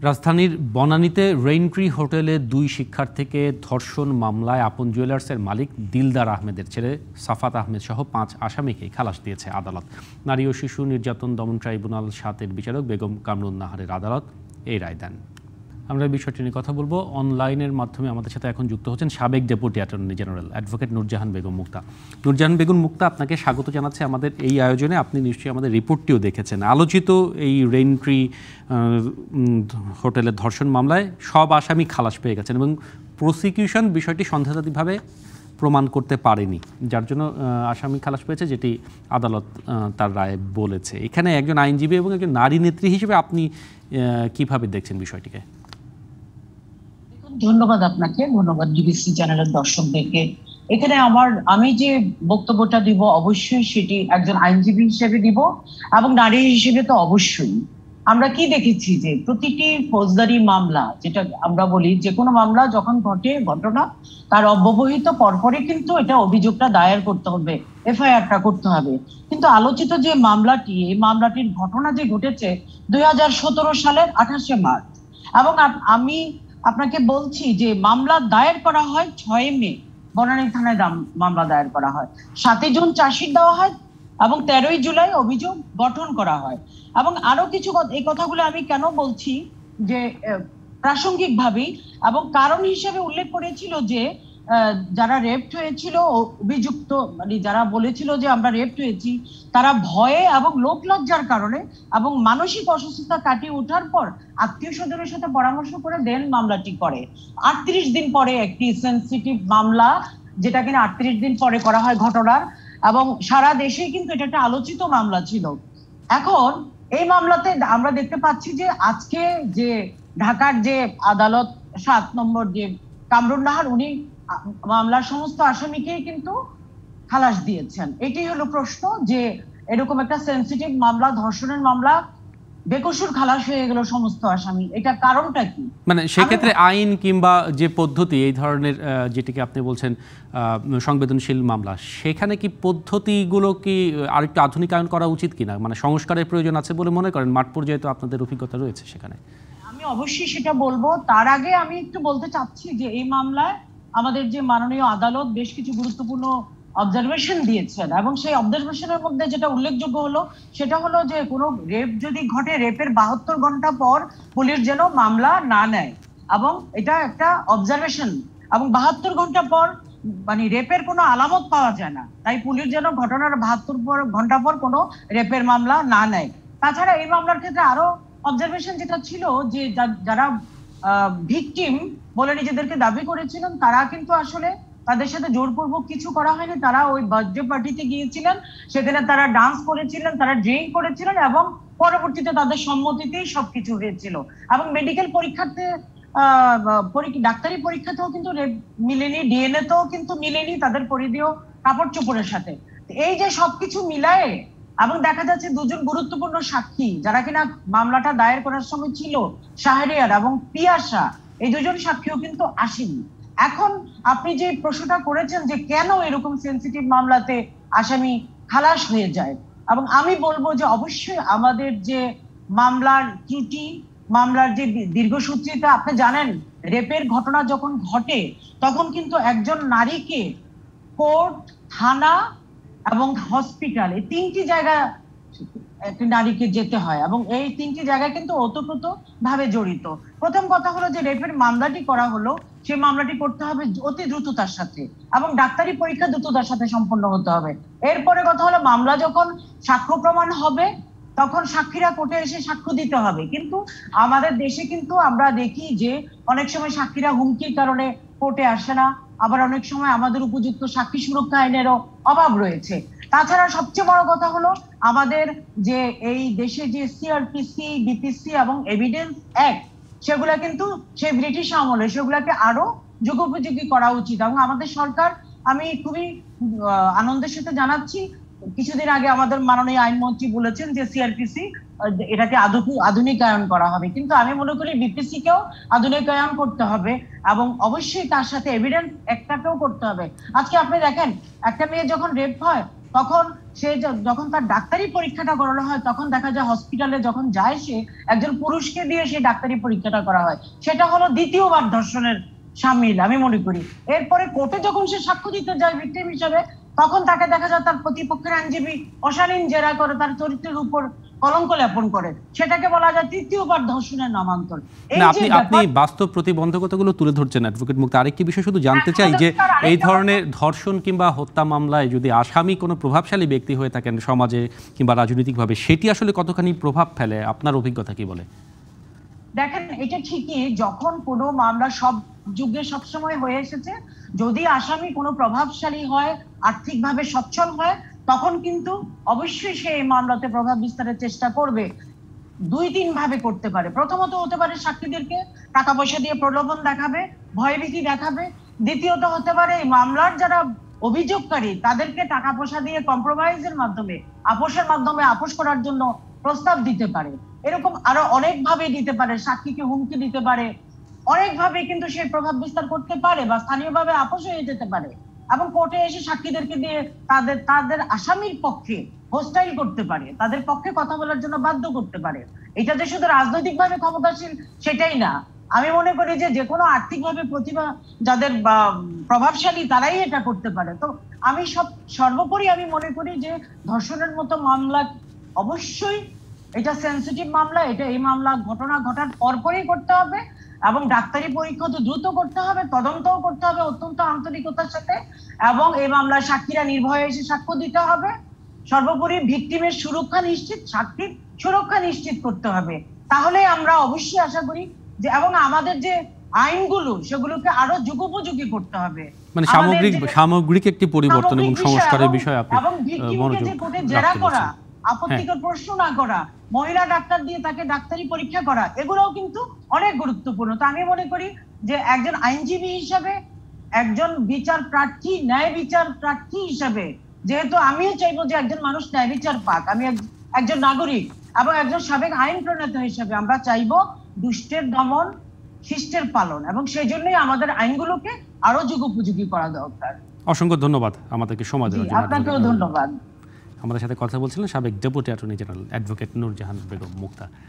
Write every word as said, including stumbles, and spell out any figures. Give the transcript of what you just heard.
রাজধানীর বনানীতে রেইনট্রি হোটেলে দুই শিক্ষার্থীকে ধর্ষণ মামলায় আপন জুয়েলার্সের মালিক দিলদার আহমেদের ছেলে সাফাত আহমেদ সহ পাঁচ আসামিকে খালাস দিয়েছে আদালত। নারী ও শিশু নির্যাতন দমন ট্রাইব্যুনাল সাতের বিচারক বেগম কামরুন নাহারের আদালত এই রায় দেন। আমরা বিষয়টি নিয়ে কথা বলবো। অনলাইনের মাধ্যমে আমাদের সাথে এখন যুক্ত হচ্ছেন সাবেক deputy attorney general advocate Nurjahan Begum Mukta. Nurjahan Begum Mukta, আপনাকে স্বাগত জানাচ্ছি আমাদের এই আয়োজনে। আপনি নিশ্চয়ই আমাদের রিপোর্টটিও দেখেছেন। আলোচিত এই রেইনট্রি হোটেলের ধর্ষণ মামলায় সব আসামি খালাস পেয়ে গেছেন এবং প্রসিকিউশন বিষয়টি সন্দেহাতীতভাবে প্রমাণ করতে পারেনি, যার জন্য আসামি খালাস পেয়েছে, যেটি আদালত তার রায়ে বলেছে। এখানে একজন আইনজীবী এবং একজন নারী নেত্রী হিসেবে আপনি কিভাবে দেখছেন বিষয়টিকে? ধন্যবাদ আপনাকে, ধন্যবাদ ডিবিসি চ্যানেলের দর্শকদেরকে। এখানে আমার আমি যে বক্তব্যটা দিব অবশ্যই সেটি একজন আইনজীবী হিসেবে দিব এবং নারী হিসেবে তো অবশ্যই। আমরা কি দেখেছি যে প্রতিটি ফৌজদারি মামলা, যেটা আমরা বলি যে কোনো মামলা যখন ঘটে ঘটনা তার অব্যবহিত পরপরই কিন্তু এটা অভিযোগটা দায়ের করতে হবে, এফআইআরটা করতে হবে। কিন্তু আলোচিত যে মামলাটি, এই মামলাটির ঘটনা যে ঘটেছে দুই হাজার সতেরো সালের আঠাশে মার্চ, এবং আমি আপনাকে বলছি যে মামলা দায়ের করা হয় ছয় মে, বনানী থানায় মামলা দায়ের করা হয়। সাতই জুন চার্জশিট দেওয়া হয় এবং তেরোই জুলাই অভিযোগ গঠন করা হয়। এবং আরো কিছু এই কথাগুলো আমি কেন বলছি যে প্রাসঙ্গিক ভাবেই এবং কারণ হিসেবে উল্লেখ করেছিল যে যারা রেপড হয়েছিল, অভিযুক্ত মানে যারা বলেছিল যে আমরা রেপড হয়েছি, তারা ভয়ে এবং লোক লজ্জার কারণে এবং মানসিক অসুস্থতা কাটিয়ে ওঠার পর আত্মীয় স্বজনের সাথে পরামর্শ করে দেন মামলাটি করে। আটত্রিশ দিন পরে একটি সেন্সিটিভ মামলা, যেটা কিনা আটত্রিশ দিন পরে করা হয় ঘটনার, এবং সারা দেশেই কিন্তু এটা একটা আলোচিত মামলা ছিল। এখন এই মামলাতে আমরা দেখতে পাচ্ছি যে আজকে যে ঢাকার যে আদালত সাত নম্বর যে কামরুন নাহার, উনি মামলার সমস্ত আসামিকেই কিন্তু খালাস দিয়েছেন। এটাই হলো প্রশ্ন যে এরকম একটা সেন্সিটিভ মামলা, ধর্ষণের মামলা, বেকসুর খালাস হয়ে গেল সমস্ত আসামি, এটা কারণটা কি? মানে সেক্ষেত্রে আইন কিংবা যে পদ্ধতি, এই ধরনের যেটিকে আপনি বলছেন সংবেদনশীল মামলা, সেখানে কি পদ্ধতিগুলো কি আরেকটু আধুনিকায়ন করা উচিত কিনা, মানে সংস্কারের প্রয়োজন আছে বলে মনে করেন? মাঠ পর্যায়ে তো আপনাদের অভিজ্ঞতা রয়েছে সেখানে। আমি অবশ্যই সেটা বলবো। তার আগে আমি একটু বলতে চাচ্ছি যে এই মামলায় আমাদের যে মাননীয় আদালত বেশ কিছু গুরুত্বপূর্ণ অবজারভেশন দিয়েছেন, এবং সেই অবজারভেশনের মধ্যে যেটা উল্লেখযোগ্য হলো সেটা হলো যে কোনো রেপ যদি ঘটে, রেপের বাহাত্তর ঘন্টা পর পুলিশ যেন মামলা না নেয়, এবং এটা একটা অবজারভেশন। এবং বাহাত্তর ঘন্টা পর মানে রেপের কোনো আলামত পাওয়া যায় না, তাই পুলিশ যেন ঘটনার বাহাত্তর ঘন্টা পর কোনো রেপের মামলা না নেয়। তাছাড়া এই মামলার ক্ষেত্রে আরো অবজারভেশন যেটা ছিল যে যারা ভিকটিম বলে নিজেদেরকে দাবি করেছিলেন, তারা কিন্তু আসলে তাদের সাথে জোরপূর্বক কিছু করা হয়নি। তারা ওই বার্থডে পার্টিতে গিয়েছিলেন, সেখানে তারা ডান্স করেছিলেন, তারা ড্রিঙ্ক করেছিলেন, এবং পরবর্তীতে তাদের সম্মতিতেই সবকিছু হয়েছিল। এবং মেডিকেল পরীক্ষাতে আহ ডাক্তারি পরীক্ষাতেও কিন্তু মিলেনি, ডিএনএ তেও কিন্তু মিলেনি তাদের পরিধেয় কাপড় চোপড়ের সাথে। এই যে সবকিছু মিলায়ে, এবং দেখা যাচ্ছে দুজন গুরুত্বপূর্ণ সাক্ষী যারা কিনা মামলাটা দায়ের করার সময় ছিল, শাহরিয়ার এবং পিয়াসা, এই দুজন সাক্ষীও কিন্তু আসেনি। এখন আপনি যে প্রশ্নটা করেছেন যে কেন এরকম সেন্সিটিভ মামলাতে আসামি খালাস হয়ে যায়, এবং আমি বলবো যে অবশ্যই আমাদের যে মামলার ত্রুটি, মামলার যে দীর্ঘসূত্রিতা, আপনি জানেন রেপের ঘটনা যখন ঘটে তখন কিন্তু একজন নারীকে কোর্ট, থানা এবং হসপিটাল, এই তিনটি জায়গা একটি নারীকে যেতে হয়, এবং এই তিনটি জায়গায় কিন্তু ওতপ্রোত ভাবে জড়িত। প্রথম কথা হলো যে রেপের মামলাটি করা হলো, সেই মামলাটি করতে হবে অতি দ্রুততার সাথে, এবং ডাক্তারি পরীক্ষা দ্রুততার সাথে সম্পন্ন হতে হবে। এরপরে কথা হলো মামলা যখন সাক্ষ্য প্রমাণ হবে তখন সাক্ষীরা কোর্টে এসে সাক্ষ্য দিতে হবে। কিন্তু আমাদের দেশে কিন্তু আমরা দেখি যে অনেক সময় সাক্ষীরা হুমকির কারণে কোর্টে আসে না, আবার অনেক সময় আমাদের উপযুক্ত সাক্ষী সুরক্ষা আইনেরও অভাব রয়েছে। তাছাড়া সবচেয়ে বড় কথা হলো আমাদের যে এই দেশে যে সিআরপিসি, বিপিসি এবং এভিডেন্স অ্যাক্ট, সেগুলা কিন্তু সেই ব্রিটিশ আমলে সেগুলাকে আরো যুগোপযোগী করা উচিত। এবং আমাদের সরকার, আমি খুবই আনন্দের সাথে জানাচ্ছি, কিছুদিন আগে আমাদের মাননীয় আইনমন্ত্রী বলেছেন যে সিআরপিসি এটাকে আধুনিকায়ন করা হবে, কিন্তু আমি মনে করি বিপিসি কেও আধুনিকায়ন করতে হবে, এবং অবশ্যই তার সাথে এভিডেন্স একটাকেও করতে হবে। আজকে আপনি দেখেন একটা মেয়ে যখন রেপ হয় তখন সে যখন তার ডাক্তারি পরীক্ষাটা করানো হয় তখন দেখা যায় হসপিটালে যখন যায় সে একজন পুরুষকে দিয়ে সেই ডাক্তারি পরীক্ষাটা করা হয়, সেটা হলো দ্বিতীয়বার ধর্ষণের সামিল আমি মনে করি। এরপরে কোর্টে যখন সে সাক্ষ্য দিতে যায় ভিকটিম হিসাবে, তখন তাকে দেখা যায় তার প্রতিপক্ষের আইনজীবী অশালীন জেরা করে, তার চরিত্রের উপর কলঙ্ক লেপন করে, সেটাকে বলা যায় তৃতীয়বার ধর্ষণের নামান্তর। আপনি আপনি বাস্তব প্রতিবন্ধকতাগুলো তুলে ধরছেন অ্যাডভোকেট মুক্তা। আরেকটি বিষয় শুধু জানতে চাই যে এই ধরনের ধর্ষণ কিংবা হত্যা মামলায় যদি আসামি কোনো প্রভাবশালী ব্যক্তি হয়ে থাকেন সমাজে কিংবা রাজনৈতিকভাবে, সেটি আসলে কতখানি প্রভাব ফেলে, আপনার অভিজ্ঞতা কি বলে? দেখেন, এটা ঠিকই, যখন কোনো মামলা সব যুগে সবসময় হয়ে এসেছে, যদি আসামি কোনো প্রভাবশালী হয়, আর্থিকভাবে সচ্ছল হয়, তখন কিন্তু অবশ্যই সে এই মামলাতে প্রভাব বিস্তারের চেষ্টা করবে। দুই তিন ভাবে করতে পারে। প্রথমত হতে পারে সাক্ষীদেরকে টাকা পয়সা দিয়ে প্রলোভন দেখাবে, ভয়ভীতি দেখাবে। দ্বিতীয়ত হতে পারে এই মামলার যারা অভিযোগকারী তাদেরকে টাকা পয়সা দিয়ে কম্প্রোমাইজের মাধ্যমে, আপোষের মাধ্যমে আপোষ করার জন্য প্রস্তাব দিতে পারে। এরকম আরো অনেক ভাবে দিতে পারে, সাক্ষীকে হুমকি দিতে পারে, অনেক ভাবে কিন্তু সে প্রভাব বিস্তার করতে পারে, বা স্থানীয়ভাবে আপোষ হয়ে যেতে পারে এবং কোর্টে এসে সাক্ষীদেরকে দিয়ে তাদের তাদের আসামির পক্ষে হোস্টাইল করতে পারে, তাদের পক্ষে কথা বলার জন্য বাধ্য করতে পারে। এটা যে শুধু রাজনৈতিকভাবে ক্ষমতাশীল সেটাই না, আমি মনে করি যে যে কোনো আর্থিকভাবে প্রতিভা যাদের প্রভাবশালী তারাই এটা করতে পারে। তো আমি সব সর্বোপরি আমি মনে করি যে ধর্ষণের মতো মামলা অবশ্যই এটা সেন্সিটিভ মামলা, এটা এই মামলা ঘটনা ঘটার পরপরই করতে হবে এবং ডাক্তারি পরীক্ষা তো দ্রুত করতে হবে, তদন্তও করতে হবে অত্যন্ত আন্তরিকতার সাথে, এবং এই মামলার সাক্ষীরা নির্ভয়ে এসে সাক্ষ্য দিতে হবে। সর্বোপরি ভিকটিমের সুরক্ষা নিশ্চিত, সাক্ষীর সুরক্ষা নিশ্চিত করতে হবে। তাহলে আমরা অবশ্যই আশা করি যে, এবং আমাদের যে আইনগুলো সেগুলোকে আরো যুগোপযোগী করতে হবে, মানে সামগ্রিক সামগ্রিক একটি পরিবর্তন এবং সংস্কারের বিষয় আপনি এবং ভিকটিমকে যে কোর্টে জেরা করা, আপত্তিকর প্রশ্ন না করা, মহিলা ডাক্তার দিয়ে তাকে ডাক্তারি পরীক্ষা করা, এগুলোও কিন্তু অনেক গুরুত্বপূর্ণ। তো আমি মনে করি যে একজন আইনজীবী হিসাবে, একজন বিচার প্রার্থী, ন্যায় বিচার প্রার্থী হিসাবে, যেহেতু আমিও চাইবো যে একজন মানুষ ন্যায় বিচার পাক, আমি একজন নাগরিক এবং একজন সাবেক আইন প্রণেতা হিসাবে আমরা চাইবো দুষ্টের দমন, শিষ্টের পালন, এবং সেই জন্যই আমাদের আইনগুলোকে আরো যুগোপযোগী করা দরকার। অসংখ্য ধন্যবাদ আমাদেরকে সময় দেওয়ার জন্য। আপনাকেও ধন্যবাদ। আমাদের সাথে কথা বলছিলেন সাবেক deputy attorney general advocate Nurjahan Begum মুক্তা।